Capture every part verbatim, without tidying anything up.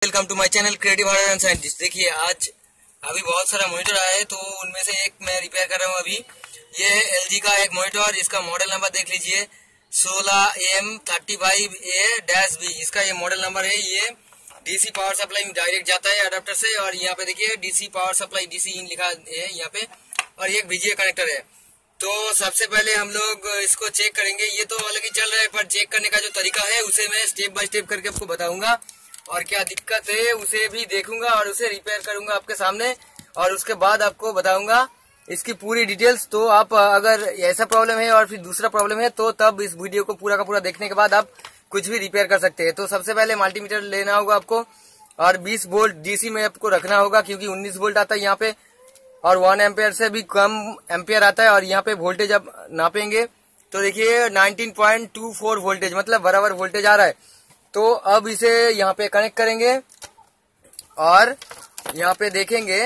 Welcome to my channel creative hardware and scientist. देखिए आज अभी बहुत सारा मॉनिटर आया है, तो उनमें से एक मैं रिपेयर कर रहा हूँ अभी। ये एलजी का एक मॉनिटर, इसका मॉडल नंबर देख लीजिए सोलह M thirty five A dash B, इसका ये मॉडल नंबर है। ये डीसी पावर सप्लाई में डायरेक्ट जाता है अडेप्टर से, और यहाँ पे देखिए DC power supply DC in लिखा है यहाँ पे, और एक वीजीए कनेक्टर है। तो सबसे पहले हम लोग इसको चेक करेंगे। ये तो अलग ही चल रहा है, पर चेक करने का जो तरीका है उसे मैं स्टेप बाय स्टेप करके आपको बताऊंगा, और क्या दिक्कत है उसे भी देखूंगा और उसे रिपेयर करूंगा आपके सामने, और उसके बाद आपको बताऊंगा इसकी पूरी डिटेल्स। तो आप अगर ऐसा प्रॉब्लम है और फिर दूसरा प्रॉब्लम है तो तब इस वीडियो को पूरा का पूरा देखने के बाद आप कुछ भी रिपेयर कर सकते हैं। तो सबसे पहले मल्टीमीटर लेना होगा आपको, और बीस वोल्ट डीसी में आपको रखना होगा, क्योंकि उन्नीस वोल्ट आता है यहाँ पे, और वन एम्पेयर से भी कम एम्पेयर आता है। और यहाँ पे वोल्टेज आप नापेंगे तो देखिए nineteen point two four voltage, मतलब बराबर वोल्टेज आ रहा है। तो अब इसे यहाँ पे कनेक्ट करेंगे और यहाँ पे देखेंगे,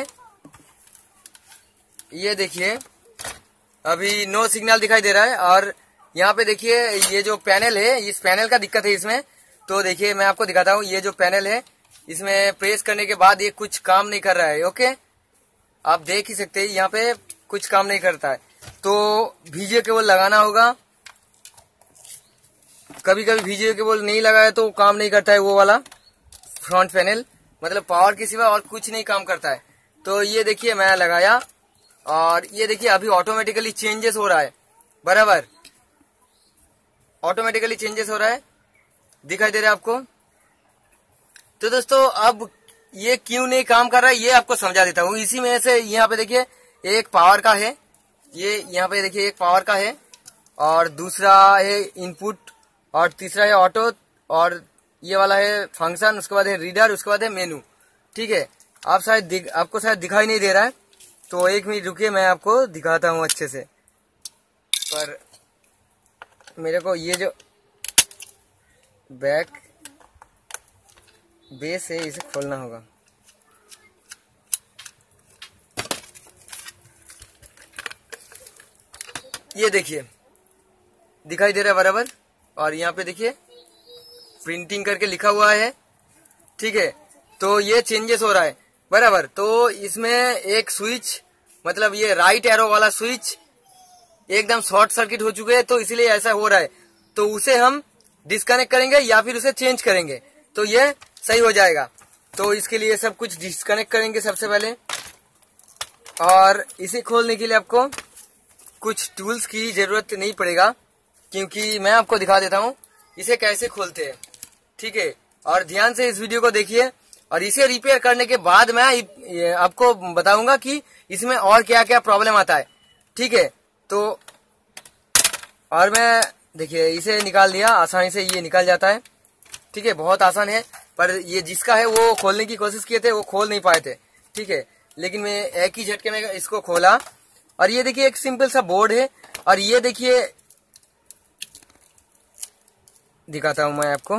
ये देखिए अभी नो सिग्नल दिखाई दे रहा है। और यहाँ पे देखिए ये जो पैनल है, इस पैनल का दिक्कत है इसमें। तो देखिए मैं आपको दिखाता हूँ, ये जो पैनल है इसमें प्रेस करने के बाद ये कुछ काम नहीं कर रहा है। ओके, आप देख ही सकते हैं यहाँ पे कुछ काम नहीं करता है। तो वीजीए केबल लगाना होगा। कभी कभी वीजीए केबल नहीं लगाया तो काम नहीं करता है, वो वाला फ्रंट पैनल, मतलब पावर के सिवा और कुछ नहीं काम करता है। तो ये देखिए मैं लगाया, और ये देखिए अभी ऑटोमेटिकली चेंजेस हो रहा है, बराबर ऑटोमेटिकली चेंजेस हो रहा है, दिखाई दे रहा है आपको। तो दोस्तों अब ये क्यों नहीं काम कर रहा है ये आपको समझा देता हूँ। इसी में से यहाँ पे देखिए एक पावर का है, ये यहाँ पे देखिए एक पावर का है, और दूसरा है इनपुट, और तीसरा है ऑटो, और ये वाला है फंक्शन, उसके बाद है रीडर, उसके बाद है मेनू। ठीक है, आप शायद आपको शायद दिखाई नहीं दे रहा है, तो एक मिनट रुकिए मैं आपको दिखाता हूँ अच्छे से। पर मेरे को ये जो बैक बेस है इसे खोलना होगा। ये देखिए दिखाई दे रहा है बराबर, और यहाँ पे देखिए प्रिंटिंग करके लिखा हुआ है। ठीक है, तो ये चेंजेस हो रहा है बराबर। तो इसमें एक स्विच, मतलब ये राइट एरो वाला स्विच एकदम शॉर्ट सर्किट हो चुके हैं, तो इसलिए ऐसा हो रहा है। तो उसे हम डिस्कनेक्ट करेंगे या फिर उसे चेंज करेंगे तो ये सही हो जाएगा। तो इसके लिए सब कुछ डिस्कनेक्ट करेंगे सबसे पहले, और इसे खोलने के लिए आपको कुछ टूल्स की जरूरत नहीं पड़ेगा, क्योंकि मैं आपको दिखा देता हूँ इसे कैसे खोलते हैं। ठीक है, और ध्यान से इस वीडियो को देखिए, और इसे रिपेयर करने के बाद मैं आपको बताऊंगा कि इसमें और क्या क्या प्रॉब्लम आता है। ठीक है, तो और मैं देखिए इसे निकाल दिया, आसानी से ये निकल जाता है। ठीक है, बहुत आसान है, पर ये जिसका है वो खोलने की कोशिश किए थे, वो खोल नहीं पाए थे। ठीक है, लेकिन मैं एक ही झटके में इसको खोला, और ये देखिए एक सिंपल सा बोर्ड है, और ये देखिए दिखाता हूं मैं आपको,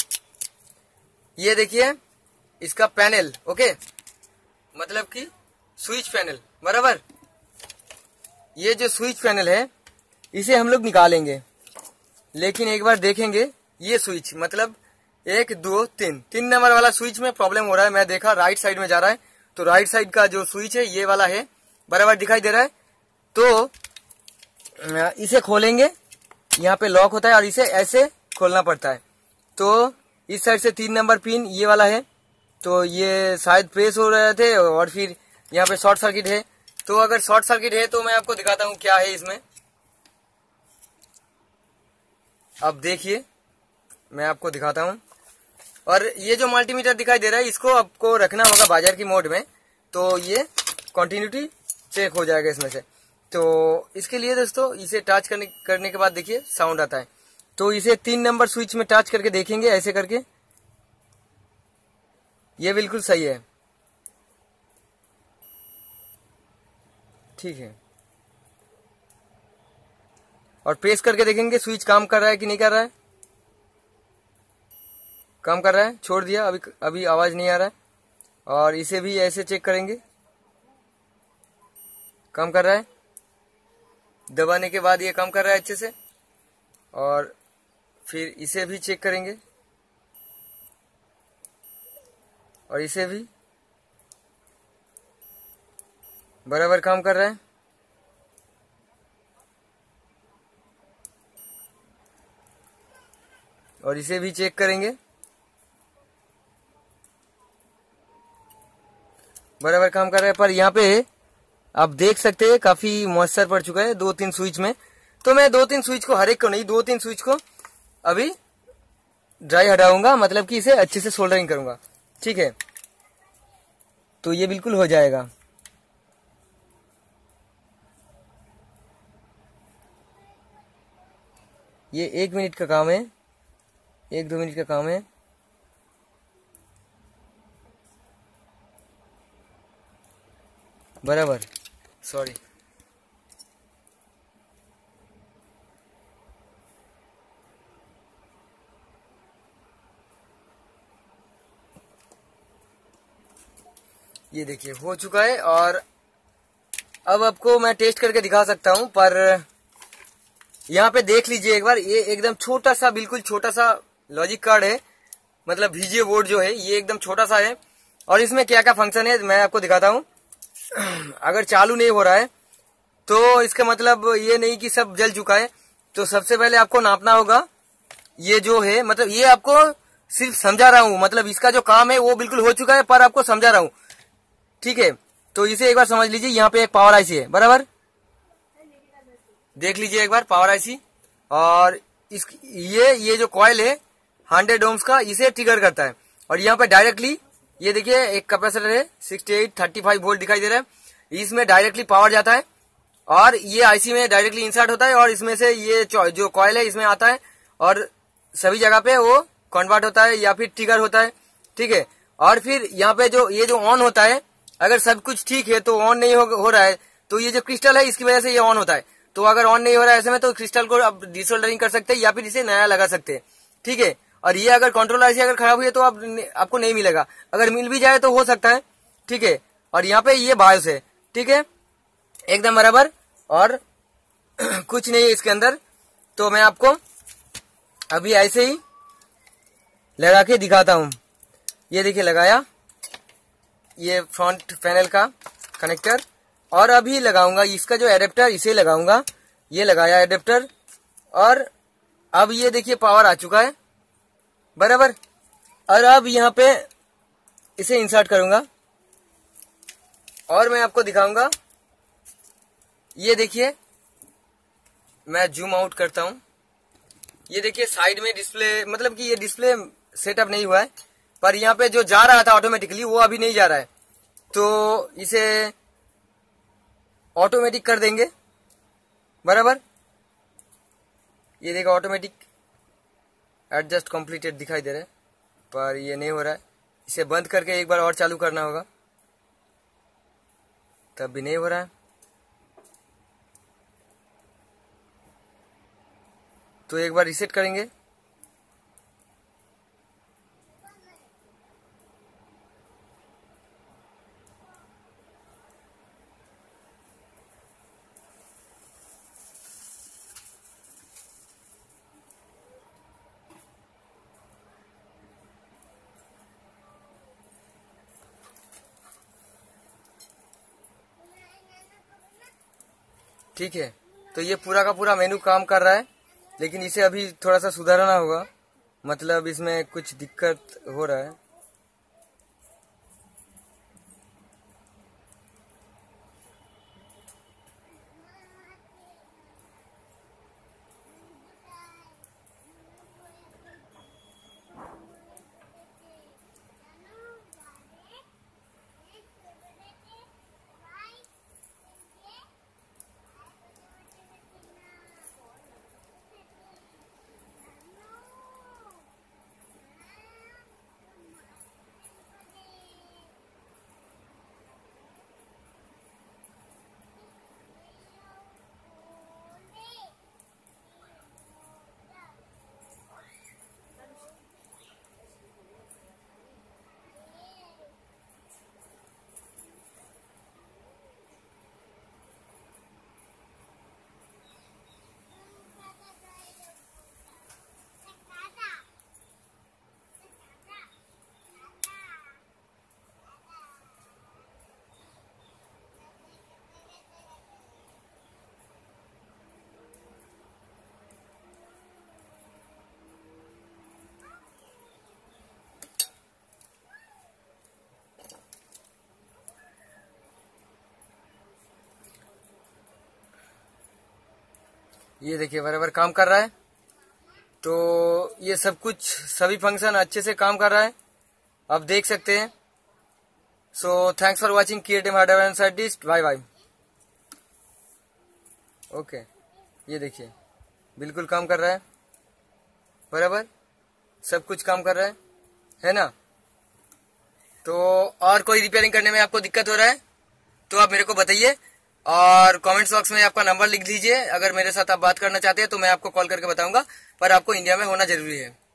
ये देखिए इसका पैनल। ओके, मतलब कि स्विच पैनल, बराबर। ये जो स्विच पैनल है इसे हम लोग निकालेंगे, लेकिन एक बार देखेंगे ये स्विच, मतलब एक दो तीन तीन नंबर वाला स्विच में प्रॉब्लम हो रहा है। मैं देखा राइट साइड में जा रहा है, तो राइट साइड का जो स्विच है ये वाला है, बराबर दिखाई दे रहा है। तो इसे खोलेंगे, यहाँ पे लॉक होता है और इसे ऐसे खोलना पड़ता है। तो इस साइड से तीन नंबर पिन ये वाला है, तो ये शायद प्रेस हो रहे थे, और फिर यहाँ पे शॉर्ट सर्किट है। तो अगर शॉर्ट सर्किट है तो मैं आपको दिखाता हूँ क्या है इसमें। अब देखिए मैं आपको दिखाता हूँ, और ये जो मल्टीमीटर दिखाई दे रहा है इसको आपको रखना होगा बाजार की मोड में, तो ये कंटिन्यूटी चेक हो जाएगा इसमें से। तो इसके लिए दोस्तों इसे टच करने करने के बाद देखिए साउंड आता है। तो इसे तीन नंबर स्विच में टच करके देखेंगे, ऐसे करके, ये बिल्कुल सही है। ठीक है, और प्रेस करके देखेंगे स्विच काम कर रहा है कि नहीं कर रहा है। काम कर रहा है, छोड़ दिया, अभी अभी आवाज नहीं आ रहा है। और इसे भी ऐसे चेक करेंगे, काम कर रहा है, दबाने के बाद ये काम कर रहा है अच्छे से। और फिर इसे भी चेक करेंगे, और इसे भी बराबर काम कर रहा है। और इसे भी चेक करेंगे, बराबर काम कर रहा है। पर यहाँ पे आप देख सकते हैं काफी मॉइस्चर पड़ चुका है दो तीन स्विच में। तो मैं दो तीन स्विच को, हर एक को नहीं, दो तीन स्विच को अभी ड्राई हटाऊंगा, मतलब कि इसे अच्छे से सोल्डरिंग करूंगा। ठीक है, तो ये बिल्कुल हो जाएगा। ये एक मिनट का काम है, एक दो मिनट का काम है। बराबर, सॉरी। ये देखिए हो चुका है। और अब आपको मैं टेस्ट करके दिखा सकता हूं, पर यहाँ पे देख लीजिए एक बार, ये एकदम छोटा सा, बिल्कुल छोटा सा लॉजिक कार्ड है, मतलब वीजीए बोर्ड जो है ये एकदम छोटा सा है। और इसमें क्या क्या फंक्शन है मैं आपको दिखाता हूँ। अगर चालू नहीं हो रहा है तो इसका मतलब ये नहीं कि सब जल चुका है। तो सबसे पहले आपको नापना होगा ये जो है, मतलब ये आपको सिर्फ समझा रहा हूँ, मतलब इसका जो काम है वो बिल्कुल हो चुका है, पर आपको समझा रहा हूँ। ठीक है, तो इसे एक बार समझ लीजिए। यहाँ पे एक पावर आईसी है, बराबर देख लीजिए एक बार पावर आईसी। और इस ये ये जो कॉइल है हंड्रेड ओम्स का, इसे ट्रिगर करता है। और यहाँ पे डायरेक्टली ये देखिए एक कैपेसिटर है sixty eight thirty five volt दिखाई दे रहा है, इसमें डायरेक्टली पावर जाता है और ये आईसी में डायरेक्टली इंसर्ट होता है। और इसमें से ये जो कॉइल है इसमें आता है और सभी जगह पे वो कन्वर्ट होता है या फिर ट्रिगर होता है। ठीक है, और फिर यहाँ पे जो ये जो ऑन होता है, अगर सब कुछ ठीक है तो ऑन नहीं हो, हो रहा है तो ये जो क्रिस्टल है इसकी वजह से ये ऑन होता है। तो अगर ऑन नहीं हो रहा है ऐसे में तो क्रिस्टल को आप डिसोल्डरिंग कर सकते हैं या फिर इसे नया लगा सकते हैं। ठीक है, और ये अगर कंट्रोल आईसी अगर खराब हुई है तो आप, आपको नहीं मिलेगा, अगर मिल भी जाए तो हो सकता है। ठीक है, और यहाँ पे ये बायोस है। ठीक है, एकदम बराबर, और कुछ नहीं है इसके अंदर। तो मैं आपको अभी ऐसे ही लगा के दिखाता हूँ। ये देखिए लगाया, ये फ्रंट पैनल का कनेक्टर, और अभी लगाऊंगा इसका जो एडेप्टर, इसे लगाऊंगा। ये लगाया एडेप्टर, और अब ये देखिए पावर आ चुका है, बराबर। और अब यहाँ पे इसे इंसर्ट करूंगा और मैं आपको दिखाऊंगा। ये देखिए, मैं जूम आउट करता हूं। ये देखिए साइड में डिस्प्ले, मतलब कि ये डिस्प्ले सेटअप नहीं हुआ है, पर यहाँ पे जो जा रहा था ऑटोमेटिकली वो अभी नहीं जा रहा है। तो इसे ऑटोमेटिक कर देंगे, बराबर। ये देखो ऑटोमेटिक एडजस्ट कंप्लीटेड दिखाई दे रहा है, पर ये नहीं हो रहा है। इसे बंद करके एक बार और चालू करना होगा, तब भी नहीं हो रहा है। तो एक बार रीसेट करेंगे। ठीक है, तो ये पूरा का पूरा मेनू काम कर रहा है, लेकिन इसे अभी थोड़ा सा सुधारना होगा, मतलब इसमें कुछ दिक्कत हो रहा है। ये देखिए बराबर काम कर रहा है। तो ये सब कुछ सभी फंक्शन अच्छे से काम कर रहा है, आप देख सकते हैं। So thanks for watching creative hardware and scientist. Bye bye. Okay, ये देखिए बिल्कुल काम कर रहा है, बराबर सब कुछ काम कर रहा है, है ना। तो और कोई रिपेयरिंग करने में आपको दिक्कत हो रहा है तो आप मेरे को बताइए, और कमेंट्स बॉक्स में आपका नंबर लिख लीजिए। अगर मेरे साथ आप बात करना चाहते हैं तो मैं आपको कॉल करके बताऊंगा, पर आपको इंडिया में होना जरूरी है।